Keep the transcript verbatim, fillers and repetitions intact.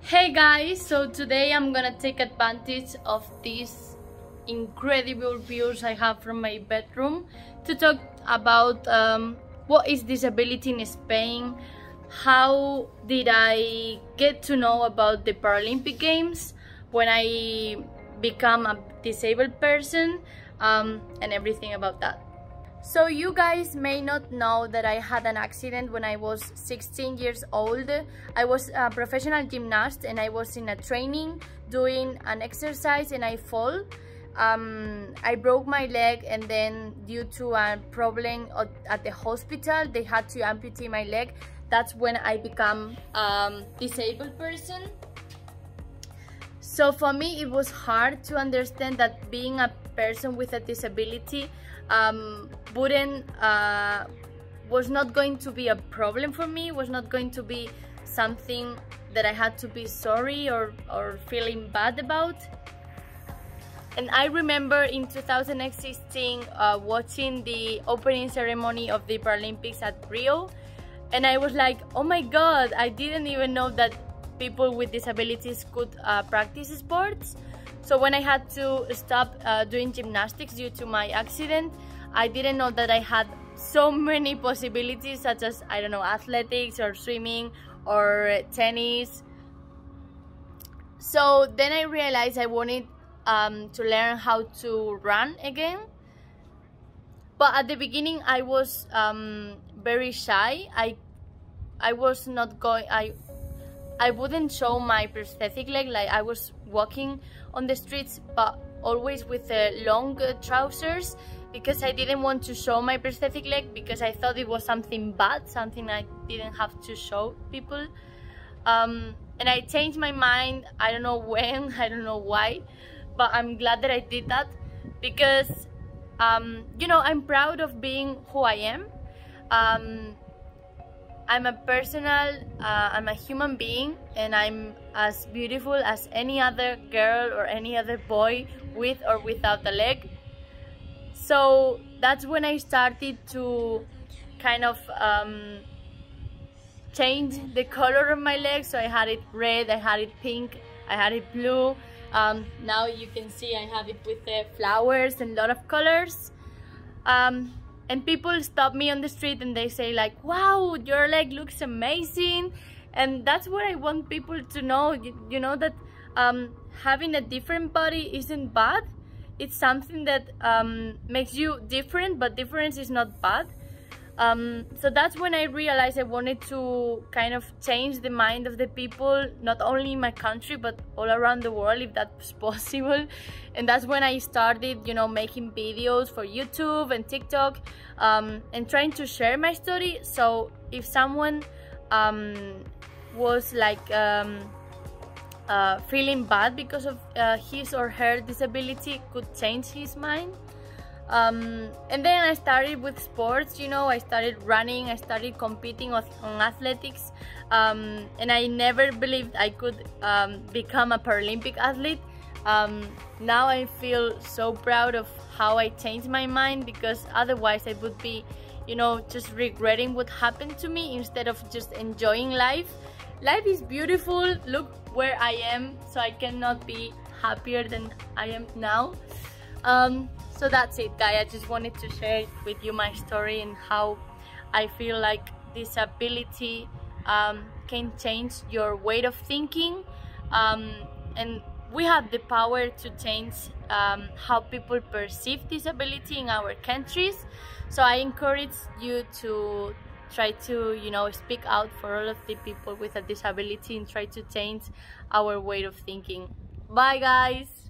Hey guys, so today I'm gonna take advantage of these incredible views I have from my bedroom to talk about um, what is disability in Spain, how did I get to know about the Paralympic Games when I become a disabled person, um, and everything about that. So you guys may not know that I had an accident when I was sixteen years old. I was a professional gymnast and I was in a training doing an exercise and I fall. Um, I broke my leg, and then due to a problem at the hospital, they had to amputate my leg. That's when I become a um, disabled person. So for me, it was hard to understand that being a person with a disability um, wouldn't, uh, was not going to be a problem for me, was not going to be something that I had to be sorry or, or feeling bad about. And I remember in two thousand sixteen uh, watching the opening ceremony of the Paralympics at Rio, and I was like, oh my god, I didn't even know that people with disabilities could uh, practice sports. So when I had to stop uh, doing gymnastics due to my accident, I didn't know that I had so many possibilities, such as, I don't know, athletics or swimming or tennis. So then I realized I wanted um, to learn how to run again. But at the beginning I was um, very shy. I, I was not going, I, I wouldn't show my prosthetic leg. Like, I was walking on the streets, but always with uh, long uh, trousers, because I didn't want to show my prosthetic leg, because I thought it was something bad, something I didn't have to show people. Um, and I changed my mind. I don't know when, I don't know why, but I'm glad that I did that, because um, you know, I'm proud of being who I am. Um, I'm a personal, uh, I'm a human being, and I'm as beautiful as any other girl or any other boy with or without a leg. So that's when I started to kind of um, change the color of my leg. So I had it red, I had it pink, I had it blue. Um, now you can see I have it with the flowers and a lot of colors. Um, And people stop me on the street and they say like, wow, your leg looks amazing. And that's what I want people to know, you, you know, that um, having a different body isn't bad. It's something that um, makes you different, but difference is not bad. Um, so that's when I realized I wanted to kind of change the mind of the people, not only in my country, but all around the world, if that's possible. And that's when I started, you know, making videos for YouTube and TikTok, um, and trying to share my story. So if someone um, was like um, uh, feeling bad because of uh, his or her disability, could change his mind. Um, and then I started with sports, you know, I started running, I started competing on, on athletics, um, and I never believed I could um, become a Paralympic athlete. Um, now I feel so proud of how I changed my mind, because otherwise I would be, you know, just regretting what happened to me instead of just enjoying life. Life is beautiful, look where I am, so I cannot be happier than I am now. Um, So that's it, guys. I just wanted to share with you my story and how I feel like disability um, can change your way of thinking, um, and we have the power to change um, how people perceive disability in our countries. So I encourage you to try to, you know, speak out for all of the people with a disability and try to change our way of thinking. Bye, guys.